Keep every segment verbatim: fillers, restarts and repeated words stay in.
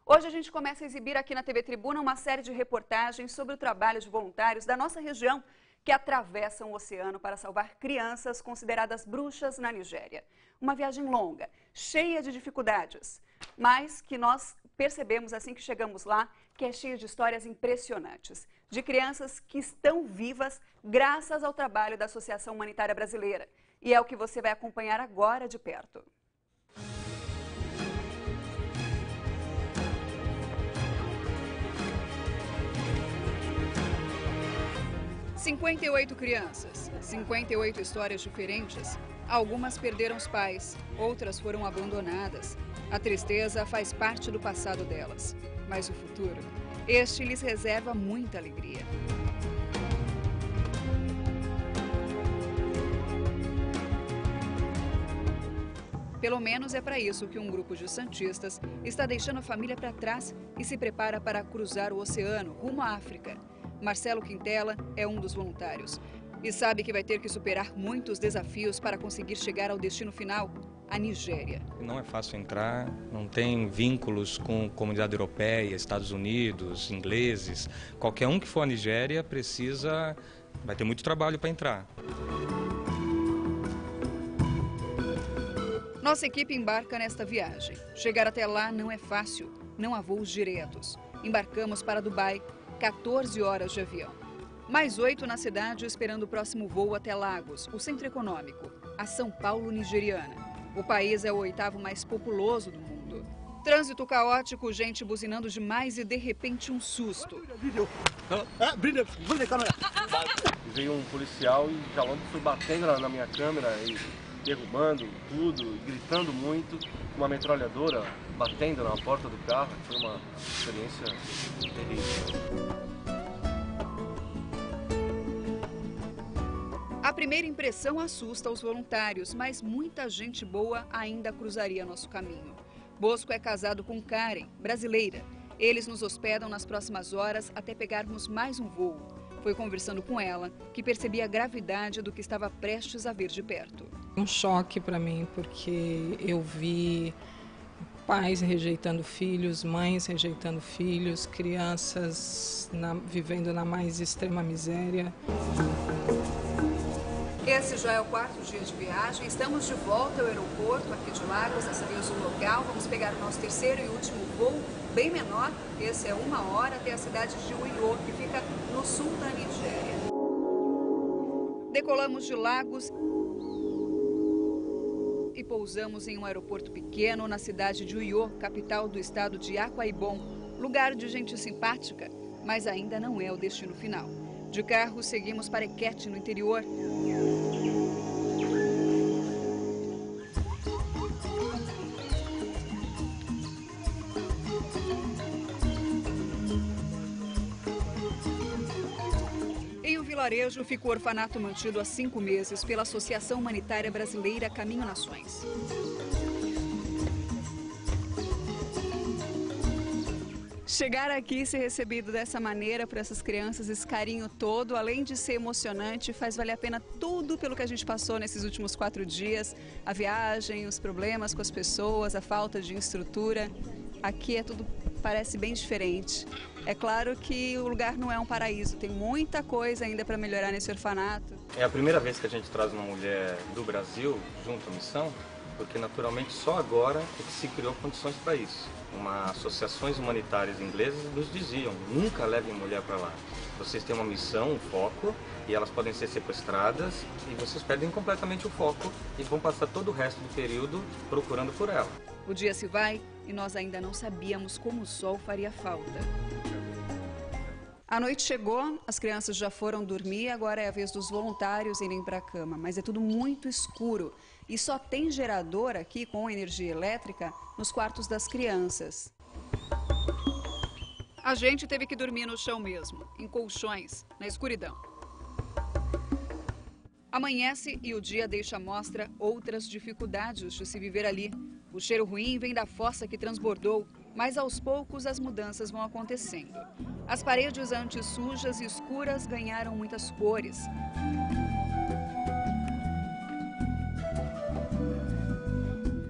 Hoje a gente começa a exibir aqui na T V Tribuna uma série de reportagens sobre o trabalho de voluntários da nossa região que atravessam o oceano para salvar crianças consideradas bruxas na Nigéria. Uma viagem longa, cheia de dificuldades, mas que nós percebemos assim que chegamos lá que é cheia de histórias impressionantes, de crianças que estão vivas graças ao trabalho da Associação Humanitária Brasileira. E é o que você vai acompanhar agora de perto. cinquenta e oito crianças, cinquenta e oito histórias diferentes. Algumas perderam os pais, outras foram abandonadas. A tristeza faz parte do passado delas, mas o futuro, este lhes reserva muita alegria. Pelo menos é para isso que um grupo de santistas está deixando a família para trás e se prepara para cruzar o oceano rumo à África. Marcelo Quintela é um dos voluntários e sabe que vai ter que superar muitos desafios para conseguir chegar ao destino final, a Nigéria. Não é fácil entrar, não tem vínculos com comunidade europeia, Estados Unidos, ingleses. Qualquer um que for à Nigéria precisa, vai ter muito trabalho para entrar. Nossa equipe embarca nesta viagem. Chegar até lá não é fácil, não há voos diretos. Embarcamos para Dubai, quatorze horas de avião. Mais oito na cidade esperando o próximo voo até Lagos, o centro econômico, a São Paulo nigeriana. O país é o oitavo mais populoso do mundo. Trânsito caótico, gente buzinando demais e de repente um susto. Veio um policial e já logo foi batendo na minha câmera e derrubando tudo, gritando muito, uma metralhadora batendo na porta do carro. Foi uma experiência terrível. A primeira impressão assusta os voluntários, mas muita gente boa ainda cruzaria nosso caminho. Bosco é casado com Karen, brasileira. Eles nos hospedam nas próximas horas até pegarmos mais um voo. Foi conversando com ela que percebi a gravidade do que estava prestes a ver de perto. Um choque para mim, porque eu vi pais rejeitando filhos, mães rejeitando filhos, crianças na, vivendo na mais extrema miséria. Esse já é o quarto dia de viagem. Estamos de volta ao aeroporto aqui de Lagos, dessa vez o local. Vamos pegar o nosso terceiro e último voo, bem menor. Esse é uma hora até a cidade de Uyo, que fica no sul da Nigéria. Decolamos de Lagos e pousamos em um aeroporto pequeno na cidade de Uyo, capital do estado de Akwa Ibom. Lugar de gente simpática, mas ainda não é o destino final. De carro, seguimos para Ekete, no interior. Em um vilarejo fica o orfanato mantido há cinco meses pela Associação Humanitária Brasileira Caminho Nações. Chegar aqui e ser recebido dessa maneira por essas crianças, esse carinho todo, além de ser emocionante, faz valer a pena tudo pelo que a gente passou nesses últimos quatro dias. A viagem, os problemas com as pessoas, a falta de estrutura. Aqui é tudo, parece bem diferente. É claro que o lugar não é um paraíso, tem muita coisa ainda para melhorar nesse orfanato. É a primeira vez que a gente traz uma mulher do Brasil junto à missão, porque naturalmente só agora é que se criou condições para isso. Uma associações humanitárias inglesas nos diziam, nunca levem mulher para lá. Vocês têm uma missão, um foco, e elas podem ser sequestradas e vocês perdem completamente o foco e vão passar todo o resto do período procurando por ela. O dia se vai e nós ainda não sabíamos como o sol faria falta. A noite chegou, as crianças já foram dormir, agora é a vez dos voluntários irem para a cama, mas é tudo muito escuro e só tem gerador aqui com energia elétrica nos quartos das crianças. A gente teve que dormir no chão mesmo, em colchões, na escuridão. Amanhece e o dia deixa à mostra outras dificuldades de se viver ali. O cheiro ruim vem da fossa que transbordou, mas aos poucos as mudanças vão acontecendo. As paredes antes sujas e escuras ganharam muitas cores.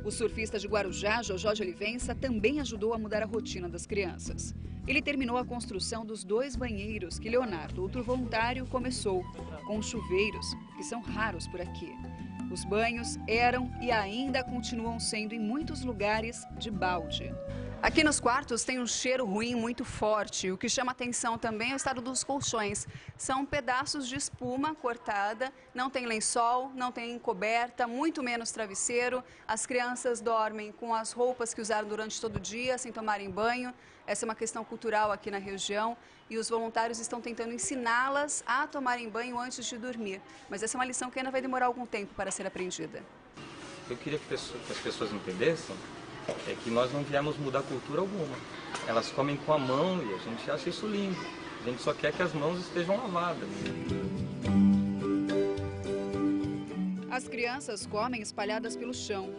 O surfista de Guarujá, Jojó de Olivença, também ajudou a mudar a rotina das crianças. Ele terminou a construção dos dois banheiros que Leonardo, outro voluntário, começou, com chuveiros, que são raros por aqui. Os banhos eram e ainda continuam sendo, em muitos lugares, de balde. Aqui nos quartos tem um cheiro ruim muito forte. O que chama atenção também é o estado dos colchões. São pedaços de espuma cortada, não tem lençol, não tem coberta, muito menos travesseiro. As crianças dormem com as roupas que usaram durante todo o dia, sem tomarem banho. Essa é uma questão cultural aqui na região e os voluntários estão tentando ensiná-las a tomarem banho antes de dormir. Mas essa é uma lição que ainda vai demorar algum tempo para ser aprendida. Eu queria que as pessoas entendessem é que nós não viemos mudar cultura alguma. Elas comem com a mão e a gente acha isso lindo. A gente só quer que as mãos estejam lavadas. As crianças comem espalhadas pelo chão.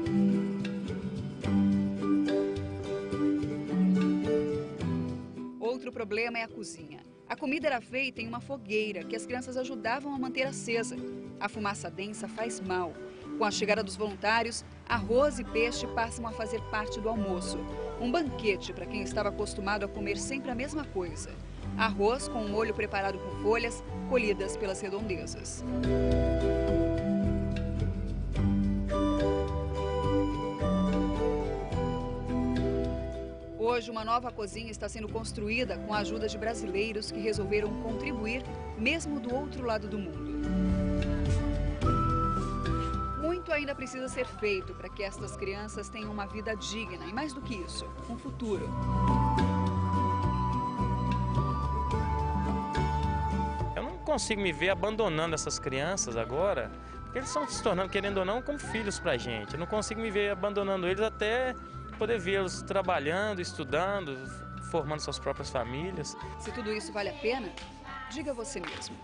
Outro problema é a cozinha. A comida era feita em uma fogueira que as crianças ajudavam a manter acesa. A fumaça densa faz mal. Com a chegada dos voluntários, arroz e peixe passam a fazer parte do almoço. Um banquete para quem estava acostumado a comer sempre a mesma coisa. Arroz com um molho preparado com folhas colhidas pelas redondezas. Hoje, uma nova cozinha está sendo construída com a ajuda de brasileiros que resolveram contribuir, mesmo do outro lado do mundo. Muito ainda precisa ser feito para que estas crianças tenham uma vida digna e, mais do que isso, um futuro. Eu não consigo me ver abandonando essas crianças agora, porque eles estão se tornando, querendo ou não, como filhos para a gente. Eu não consigo me ver abandonando eles até poder vê-los trabalhando, estudando, formando suas próprias famílias. Se tudo isso vale a pena, diga você mesmo.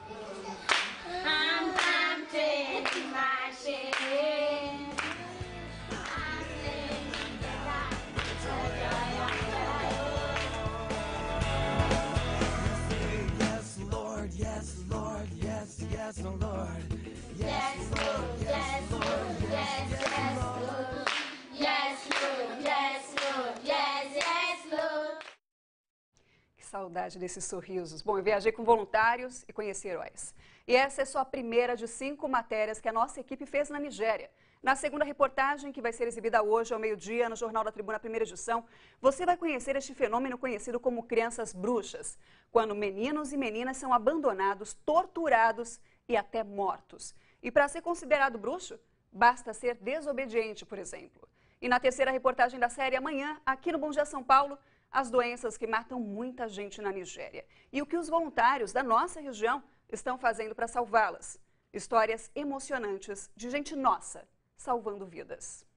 Que saudade desses sorrisos. Bom, eu viajei com voluntários e conheci heróis. E essa é só a primeira de cinco matérias que a nossa equipe fez na Nigéria. Na segunda reportagem, que vai ser exibida hoje ao meio-dia no Jornal da Tribuna, primeira edição, você vai conhecer este fenômeno conhecido como crianças bruxas, quando meninos e meninas são abandonados, torturados e até mortos. E para ser considerado bruxo, basta ser desobediente, por exemplo. E na terceira reportagem da série, amanhã, aqui no Bom Dia São Paulo, as doenças que matam muita gente na Nigéria. E o que os voluntários da nossa região estão fazendo para salvá-las. Histórias emocionantes de gente nossa salvando vidas.